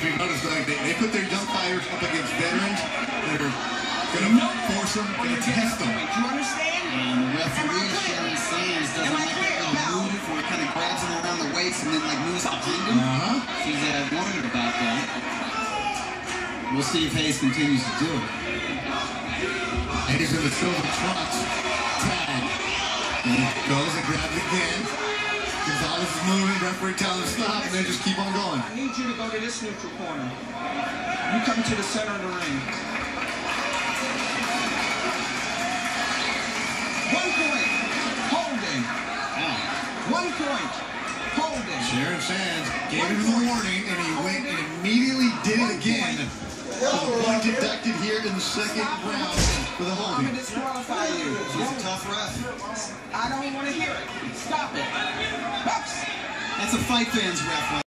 if you notice, like, they put their young fighters up against veterans that are going to force them, going to test them. Do you understand? And the referee, Sharon doesn't like that little move where he kind of grabs him around the waist and then like moves behind him. She's wondered about that. We'll see if Hayes continues to do it. Hayes in the silver trunks. Tag. And he goes and grabs again. Gonzalez is moving, referee tells him to stop, and they just keep on going. I need you to go to this neutral corner. You come to the center of the ring. 1 point. Holding. 1 point. Holding. Sharon Sands gave him the warning, and he went and immediately did it again. So the point deducted here in the second round for the holding. I'm going to disqualify you. She's a tough ref. I don't want to hear it. Stop it. Oops. That's a fight fan's ref.